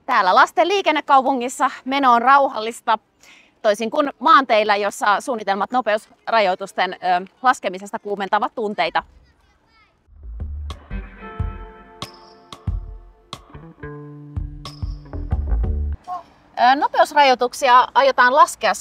Täällä lasten liikennekaupungissa meno on rauhallista, toisin kuin maanteillä, jossa suunnitelmat nopeusrajoitusten laskemisesta kuumentavat tunteita. Nopeusrajoituksia aiotaan laskea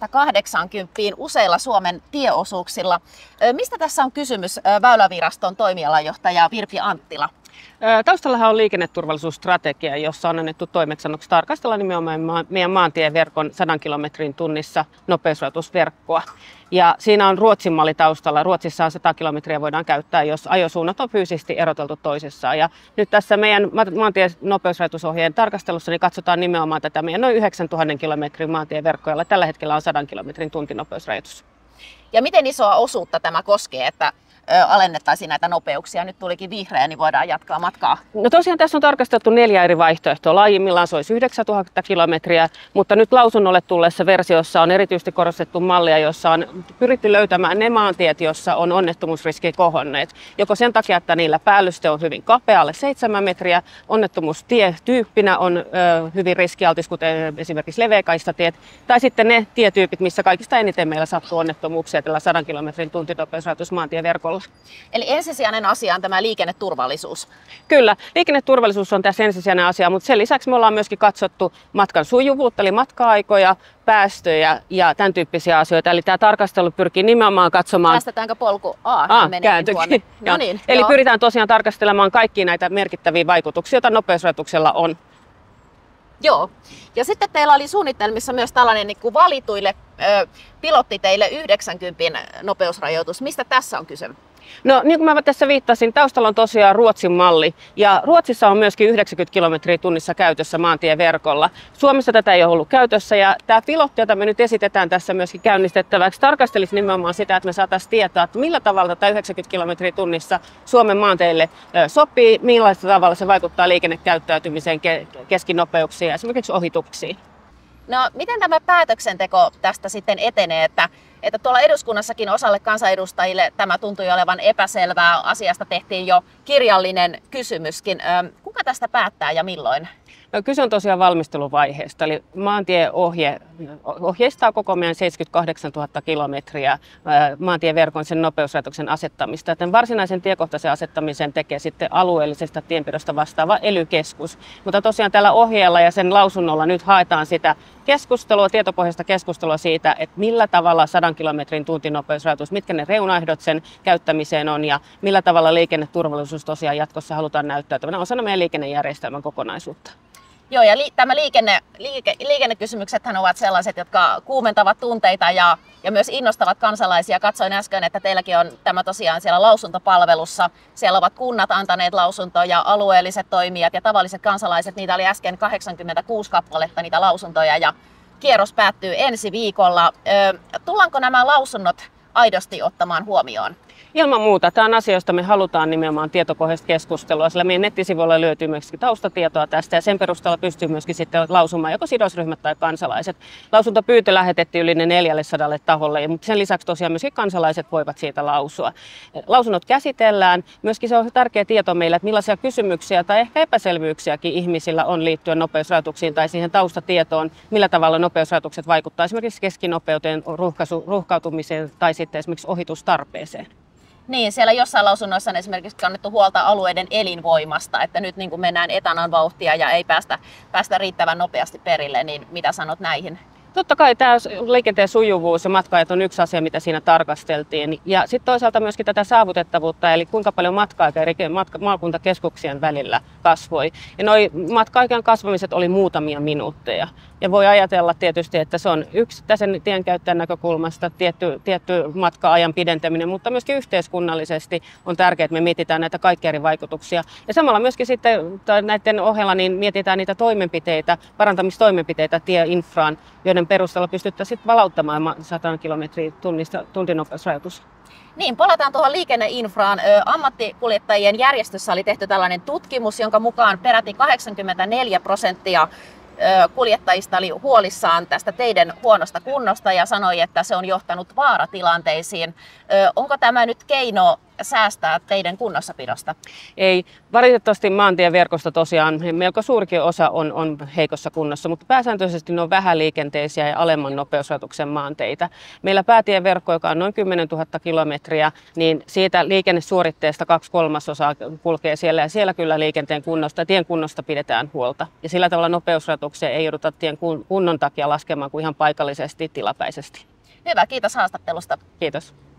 100–80 useilla Suomen tieosuuksilla. Mistä tässä on kysymys, Väyläviraston toimialajohtaja Virpi Anttila? Taustallahan on liikenneturvallisuusstrategia, jossa on annettu toimeksiannoksi tarkastella nimenomaan meidän maantieverkon 100 kilometrin tunnissa nopeusrajoitusverkkoa. Ja siinä on Ruotsin malli taustalla. Ruotsissa on 100 kilometriä voidaan käyttää, jos ajosuunnat on fyysisesti eroteltu toisissaan. Ja nyt tässä meidän maantien nopeusrajoitusohjeen tarkastelussa niin katsotaan nimenomaan tätä meidän noin 9000 kilometrin maantieverkkoa, jolla tällä hetkellä on 100 kilometrin tuntinopeusrajoitus. Ja miten isoa osuutta tämä koskee, että alennettaisiin näitä nopeuksia? Nyt tulikin vihreä, niin voidaan jatkaa matkaa. No tosiaan tässä on tarkasteltu 4 eri vaihtoehtoa. Lajimmillaan se olisi 9000 kilometriä, mutta nyt lausunnolle tulleessa versiossa on erityisesti korostettu mallia, jossa on pyritty löytämään ne maantiet, joissa on onnettomuusriski kohonneet. Joko sen takia, että niillä päällyste on hyvin kapea, alle 7 metriä, onnettomuustietyyppinä on hyvin riskialtis, kuten esimerkiksi leveäkaistatiet, tai sitten ne tietyypit, missä kaikista eniten meillä sattuu onnettomuuksia tällä 100 kilometrin tuntinopeusrajoitus maantieverkolla. Eli ensisijainen asia on tämä liikenneturvallisuus. Kyllä, liikenneturvallisuus on tässä ensisijainen asia, mutta sen lisäksi me ollaan myöskin katsottu matkan sujuvuutta, eli matka-aikoja, päästöjä ja tämän tyyppisiä asioita. Eli tämä tarkastelu pyrkii nimenomaan katsomaan... Päästetäänkö polku kääntyikin. No niin, eli pyritään tosiaan tarkastelemaan kaikkia näitä merkittäviä vaikutuksia, joita nopeusrajoituksella on. Joo. Ja sitten teillä oli suunnitelmissa myös tällainen niin kuin valituille pilottiteille 90 nopeusrajoitus. Mistä tässä on kyse? No niin kuin mä tässä viittasin, taustalla on tosiaan Ruotsin malli. Ja Ruotsissa on myöskin 90 kilometriä tunnissa käytössä maantieverkolla. Suomessa tätä ei ole ollut käytössä ja tämä pilotti, jota me nyt esitetään tässä myöskin käynnistettäväksi, tarkastelisi nimenomaan sitä, että me saataisiin tietää, että millä tavalla tämä 90 kilometriä tunnissa Suomen maanteille sopii, millaista tavalla se vaikuttaa liikennekäyttäytymiseen, keskinopeuksiin ja esimerkiksi ohituksiin. No, miten tämä päätöksenteko tästä sitten etenee, että tuolla eduskunnassakin osalle kansanedustajille tämä tuntui olevan epäselvää, asiasta tehtiin jo kirjallinen kysymyskin. Kuka tästä päättää ja milloin? No, kyse on tosiaan valmisteluvaiheesta, eli maantieohje ohjeistaa koko meidän 78 000 kilometriä maantieverkon sen nopeusrajoituksen asettamista. Tämän varsinaisen tiekohtaisen asettamisen tekee sitten alueellisesta tienpidosta vastaava ELY-keskus. Mutta tosiaan tällä ohjeella ja sen lausunnolla nyt haetaan sitä keskustelua, tietopohjaista keskustelua siitä, että millä tavalla 100 kilometrin tuntinopeusrajoitus, mitkä ne reunaehdot sen käyttämiseen on ja millä tavalla liikenneturvallisuus tosiaan jatkossa halutaan näyttäytyvänä osana meidän liikennejärjestelmän kokonaisuutta. Joo, ja tämä liikennekysymyksethän ovat sellaiset, jotka kuumentavat tunteita ja myös innostavat kansalaisia. Katsoin äsken, että teilläkin on tämä tosiaan siellä lausuntopalvelussa. Siellä ovat kunnat antaneet lausuntoja, alueelliset toimijat ja tavalliset kansalaiset. Niitä oli äsken 86 kappaletta niitä lausuntoja ja kierros päättyy ensi viikolla. Tullaanko nämä lausunnot aidosti ottamaan huomioon? Ilman muuta. Tämä on asia, josta me halutaan nimenomaan tietopohjaista keskustelua, sillä meidän nettisivuilla löytyy myös taustatietoa tästä ja sen perusteella pystyy myöskin sitten lausumaan joko sidosryhmät tai kansalaiset. Lausuntopyyntö lähetettiin yli 400 taholle, mutta sen lisäksi tosiaan myöskin kansalaiset voivat siitä lausua. Lausunnot käsitellään. Myöskin se on tärkeä tieto meille, että millaisia kysymyksiä tai ehkä epäselvyyksiäkin ihmisillä on liittyen nopeusrajoituksiin tai siihen taustatietoon, millä tavalla nopeusrajoitukset vaikuttavat esimerkiksi keskinopeuteen, ruuhkautumiseen tai sitten esimerkiksi ohitustarpeeseen. Niin, siellä jossain lausunnoissa on esimerkiksi kannettu huolta alueiden elinvoimasta, että nyt niin kuin mennään etanan vauhtia ja ei päästä riittävän nopeasti perille, niin mitä sanot näihin? Totta kai tämä liikenteen sujuvuus ja matka-ajat on yksi asia, mitä siinä tarkasteltiin. Ja sitten toisaalta myöskin tätä saavutettavuutta, eli kuinka paljon matka-aika eri maakuntakeskuksien välillä kasvoi. Ja nuo matka-aikojen kasvamiset oli muutamia minuutteja. Ja voi ajatella tietysti, että se on yksittäisen tienkäyttäjän näkökulmasta tietty matka-ajan pidentäminen, mutta myöskin yhteiskunnallisesti on tärkeää, että me mietitään näitä kaikkia eri vaikutuksia. Ja samalla myöskin sitten näiden ohella niin mietitään niitä toimenpiteitä, parantamistoimenpiteitä tieinfraan, joiden perusteella pystyttäisiin palauttamaan 100 kilometriä tuntinopeusrajoitus. Niin, palataan tuohon liikenneinfraan. Ammattikuljettajien järjestössä oli tehty tällainen tutkimus, jonka mukaan peräti 84% kuljettajista oli huolissaan tästä teiden huonosta kunnosta ja sanoi, että se on johtanut vaaratilanteisiin. Onko tämä nyt keino säästää teidän kunnossapidosta? Ei. Valitettavasti maantieverkosto tosiaan melko suurikin osa on heikossa kunnossa, mutta pääsääntöisesti ne on vähäliikenteisiä ja alemman nopeusrajoituksen maanteitä. Meillä päätieverkko, joka on noin 10 000 kilometriä, niin siitä liikennesuoritteesta 2/3 kulkee siellä, ja siellä kyllä tien kunnosta pidetään huolta. Ja sillä tavalla nopeusrajoituksia ei jouduta tien kunnon takia laskemaan kuin ihan paikallisesti, tilapäisesti. Hyvä, kiitos haastattelusta. Kiitos.